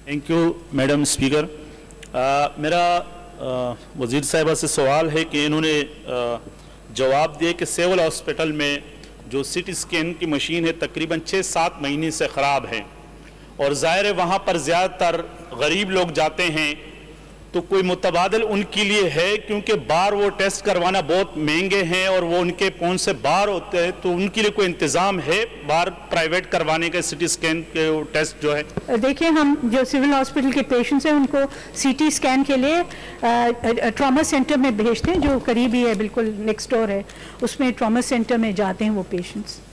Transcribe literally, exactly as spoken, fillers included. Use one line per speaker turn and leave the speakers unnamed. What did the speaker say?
Thank you madam speaker. मेरा वज़ीर साहिबा से सवाल है कि इन्होंने आ, जवाब दिए कि सिविल हॉस्पिटल में जो सीटी स्कैन की मशीन है तकरीबन छः सात महीने से ख़राब है और ज़ाहिर है वहाँ पर ज़्यादातर गरीब लोग जाते हैं, तो कोई मुतबादल उनके लिए है क्योंकि बाहर वो टेस्ट करवाना बहुत महंगे हैं और वो उनके पहुंच से बाहर होते हैं, तो उनके लिए कोई इंतज़ाम है बाहर प्राइवेट करवाने का सीटी स्कैन के टेस्ट जो है?
देखिए, हम जो सिविल हॉस्पिटल के पेशेंट्स हैं उनको सीटी स्कैन के लिए ट्रॉमा सेंटर में भेजते हैं जो करीबी है, बिल्कुल नेक्स्ट डोर है, उसमें ट्रॉमा सेंटर में जाते हैं वो पेशेंट्स।